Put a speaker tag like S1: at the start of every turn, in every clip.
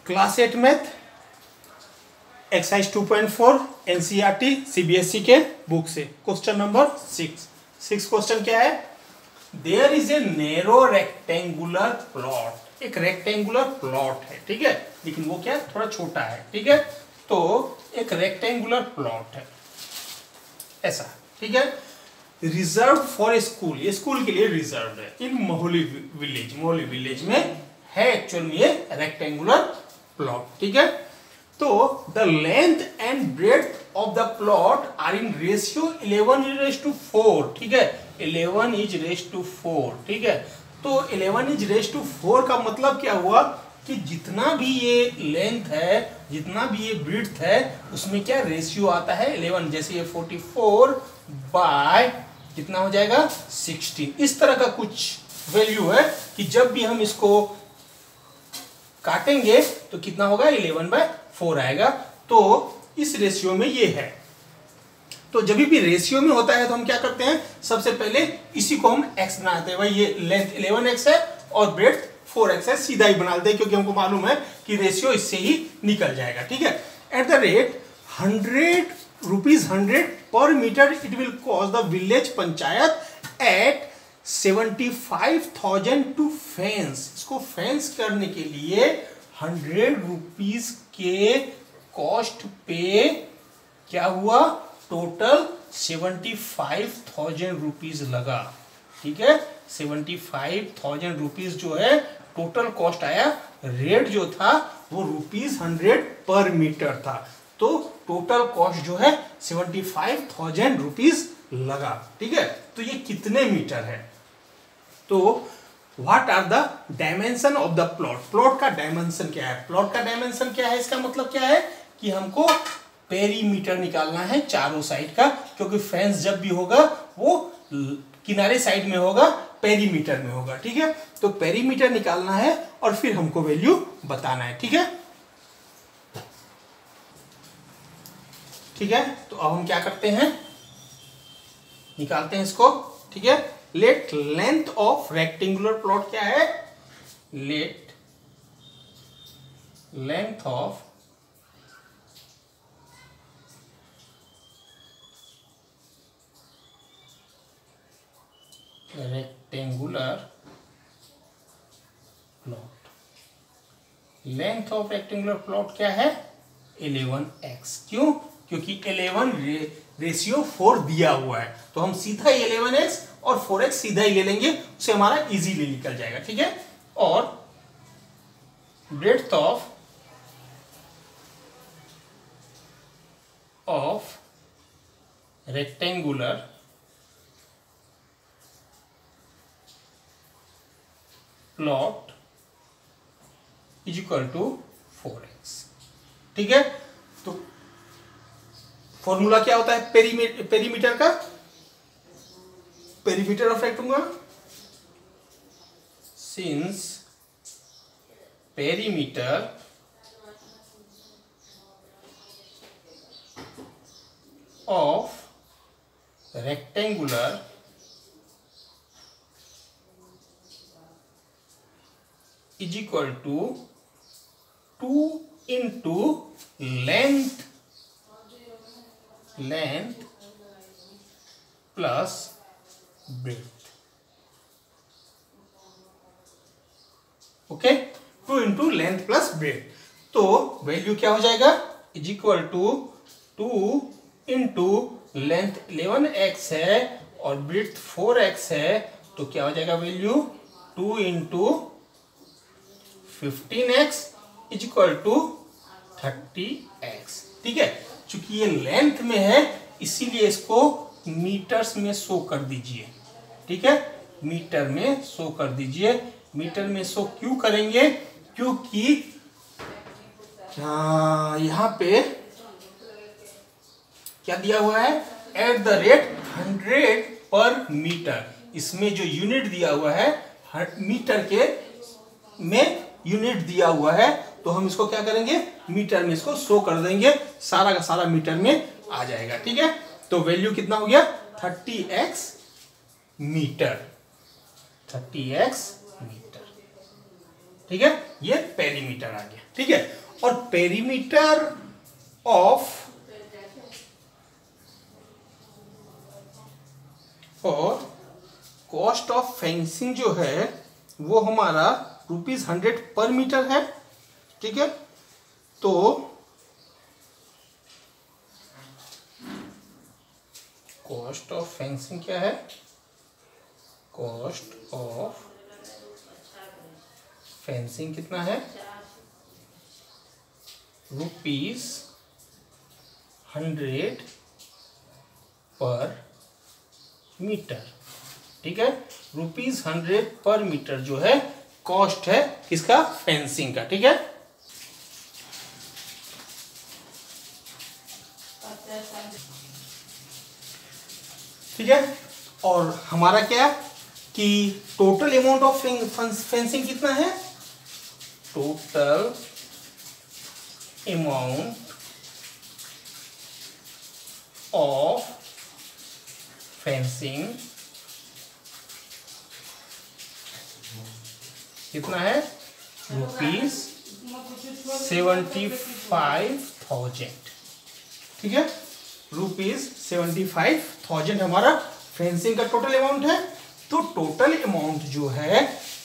S1: Class 8 math exercise 2.4 NCERT CBSE के book से question number 6 question क्या है। There is a narrow rectangular plot. एक रेक्टेंगुलर प्लॉट है, ठीक है, लेकिन वो क्या थोड़ा छोटा है, ठीक है। तो एक रेक्टेंगुलर प्लॉट है ऐसा, ठीक है, रिजर्व फॉर ए स्कूल। ये स्कूल के लिए रिजर्व है इन मोहली विलेज में है एक्चुअल में ये रेक्टेंगुलर प्लॉट, ठीक है। तो the length and breadth of the plot are in ratio 11:4, ठीक है, 11:4, ठीक है। तो 11:4 का मतलब क्या हुआ कि जितना भी ये लेंथ है, जितना भी ये ब्रेड्थ है, उसमें क्या रेशियो आता है 11। जैसे ये 44 बाय कितना हो जाएगा 16। इस तरह का कुछ वैल्यू है कि जब भी हम इसको काटेंगे तो कितना होगा 11/4 आएगा। तो इस रेशियो में ये है। तो जब भी रेशियो में होता है तो हम क्या करते हैं, सबसे पहले इसी को हम x बनाते हैं। भाई ये लेंथ 11x है और ब्रेड्थ 4x है, सीधा ही बना देते हैं क्योंकि हमको मालूम है कि रेशियो इससे ही निकल जाएगा, ठीक है। एट द रेट 100 पर metre it will cost the village panchayat at 75,000 to fence. इसको फेंस करने के लिए 100 रुपीज के कॉस्ट पे क्या हुआ, टोटल 75,000 रुपीज लगा, ठीक है। 75,000 रुपीज जो है टोटल कॉस्ट आया। रेट जो था वो ₹100 पर मीटर था। तो टोटल कॉस्ट जो है 75,000 रुपीज लगा, ठीक है। तो ये कितने मीटर है, तो what are the dimension of the plot. Plot का डायमेंशन क्या है, प्लॉट का डायमेंशन क्या है, इसका मतलब क्या है कि हमको पेरीमीटर निकालना है चारों साइड का, क्योंकि फेंस जब भी होगा वो किनारे साइड में होगा, पेरीमीटर में होगा, ठीक है। तो पेरीमीटर निकालना है और फिर हमको वैल्यू बताना है, ठीक है। ठीक है, तो अब हम क्या करते हैं, निकालते हैं इसको, ठीक है। Let length of rectangular plot क्या है, let length of rectangular plot. Length of rectangular plot क्या है 11x। क्यों, क्योंकि 11 रेशियो 4 दिया हुआ है, तो हम सीधा 11x और 4x सीधा ही ले लेंगे, उससे हमारा इजीली निकल जाएगा, ठीक है। और breadth of rectangular plot is equal to 4x, ठीक है। तो फॉर्मूला क्या होता है पेरीमीटर का, perimeter of rectangular, since perimeter of rectangular is equal to 2 into length plus breadth, okay. 2 into length plus breadth, तो वैल्यू क्या हो जाएगा, is equal to 2 into length 11x है और ब्रेड्थ 4x है, तो क्या हो जाएगा value 2 into 15x is equal to 30x, ठीक है। चूंकि ये लेंथ में है इसीलिए इसको मीटर्स में शो कर दीजिए, ठीक है, मीटर में शो कर दीजिए। मीटर में शो क्यों करेंगे, क्योंकि यहां पे क्या दिया हुआ है, एट द रेट 100 पर मीटर। इसमें जो यूनिट दिया हुआ है मीटर के में यूनिट दिया हुआ है, तो हम इसको क्या करेंगे, मीटर में इसको शो कर देंगे, सारा का सारा मीटर में आ जाएगा, ठीक है। तो वैल्यू कितना हो गया 30x मीटर, 30x मीटर, ठीक है। ये पेरीमीटर आ गया, ठीक है। और पेरीमीटर ऑफ और कॉस्ट ऑफ फेंसिंग जो है वो हमारा ₹100 पर मीटर है। ठीक है, तो कॉस्ट ऑफ फेंसिंग क्या है? कॉस्ट ऑफ फेंसिंग कितना है? ₹100 पर मीटर। ठीक है, ₹100 पर मीटर जो है कॉस्ट है किसका? फेंसिंग का। ठीक है, ठीक है, और हमारा क्या कि टोटल अमाउंट ऑफ फेंसिंग कितना है? टोटल अमाउंट ऑफ फेंसिंग कितना है? ₹75,000। ठीक है, ₹75,000 हमारा फेंसिंग का टोटल अमाउंट है। तो टोटल अमाउंट जो है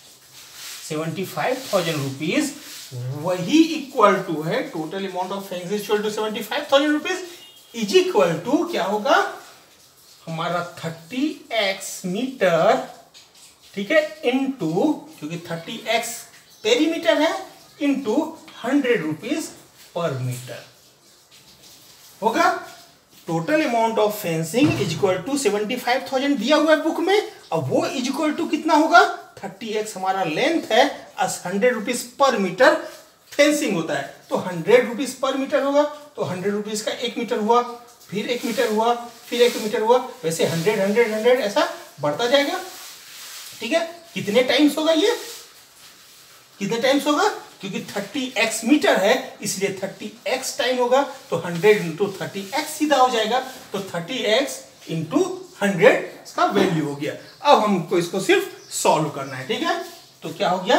S1: ₹75,000 वही इक्वल टू है total amount of fencing equal to ₹75,000 is equal to क्या होगा हमारा 30x मीटर। ठीक है, इनटू क्योंकि 30x पेरीमीटर है इनटू ₹100 पर मीटर होगा। Total amount of fencing is equal to 75,000 दिया हुआ है बुक में। अब वो इज इक्वल टू कितना होगा? 30x हमारा लेंथ है, ₹100 पर मीटर फेंसिंग होता है, तो ₹100 पर मीटर होगा। तो ₹100 का 1 मीटर हुआ, फिर 1 मीटर हुआ, फिर 1 मीटर हुआ, वैसे 100 100 100 ऐसा बढ़ता जाएगा। ठीक है, कितने टाइम्स होगा ये? कितने टाइम्स होगा? क्योंकि 30x मीटर है इसलिए 30x टाइम होगा, तो 100 इंटू 30x सीधा हो जाएगा। तो 30x इंटू 100 इसका वैल्यू हो गया। अब हमको इसको सिर्फ सॉल्व करना है। ठीक है, तो क्या हो गया?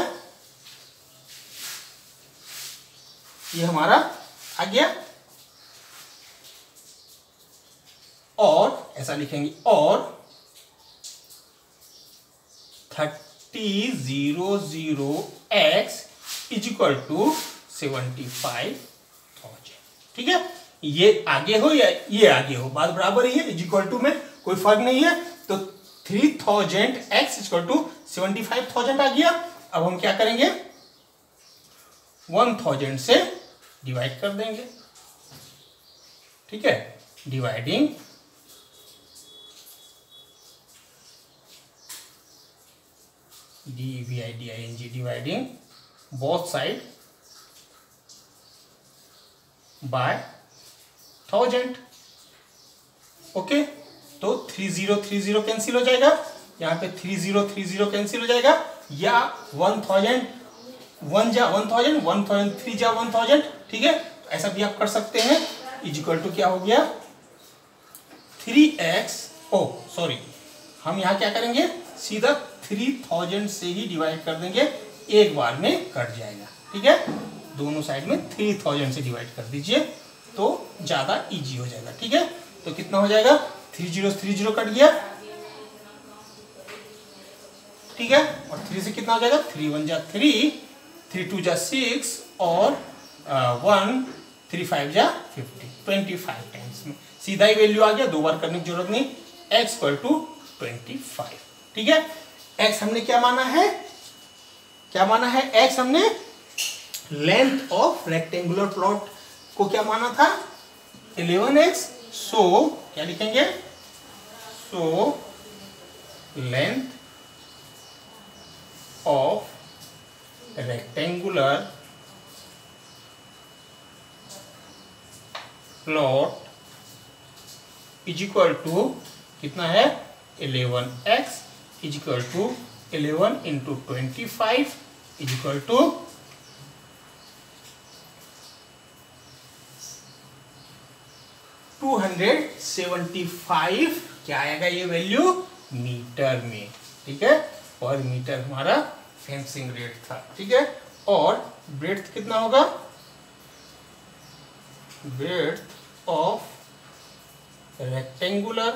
S1: ये हमारा आ गया, और ऐसा लिखेंगे, और 3000x इज इक्वल टू 75,000। ठीक है, ये आगे हो या ये आगे हो, बात बराबर ही है, इज इक्वल टू में कोई फर्क नहीं है। तो 3000x इज इक्वल टू 75,000 आ गया। अब हम क्या करेंगे? 1000 से डिवाइड कर देंगे। ठीक है, dividing DVIDING, dividing both side by 1000। Okay, तो 3030 कैंसिल हो जाएगा, यहाँ पे 3030 कैंसिल हो जाएगा, या 1000 1 जा 1000 1000 3 जा 1000। ठीक है, तो ऐसा भी आप कर सकते हैं। इज इक्वल टू क्या हो गया? 3x, ओ सॉरी, हम यहाँ क्या करेंगे? सीधा 3000 से ही डिवाइड कर देंगे, एक बार में कट जाएगा। ठीक है, दोनों साइड में 3000 से डिवाइड कर दीजिए तो ज्यादा इजी हो जाएगा। ठीक है, तो कितना हो जाएगा? 30 कट गया। ठीक है, और 3 से कितना हो जाएगा? 3 1 जा 3, 3 2 जा 6, और 1 3 5 जा 50, 25 टाइम्स में सीधा ही वैल्यू आ गया, दो बार करने की जरूरत नहीं। x equal to 25। ठीक है, x हमने क्या माना है? क्या माना है? x हमने लेंथ ऑफ रेक्टेंगुलर प्लॉट को क्या माना था? 11x। सो क्या लिखेंगे? So length of rectangular plot is equal to कितना है? 11x is equal to 11 into 25 is equal to 275। क्या आएगा ये वैल्यू? मीटर में। ठीक है, पर मीटर हमारा फेंसिंग रेट था। ठीक है, और ब्रेड्थ कितना होगा? Breadth of rectangular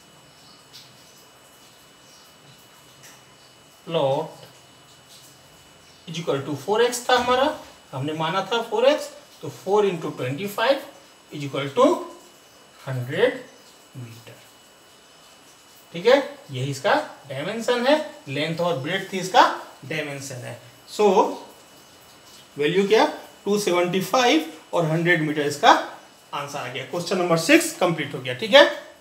S1: plot is equal to 4x था हमारा, हमने माना था 4x, तो 4 into 25 is equal to 100 metre. ठीक है, यही इसका डायमेंशन है, लेंथ और ब्रेड्थ इसका डायमेंशन है। सो वैल्यू क्या, 275 और 100 मीटर इसका आंसर आ गया। क्वेश्चन नंबर 6 कंप्लीट हो गया। ठीक है।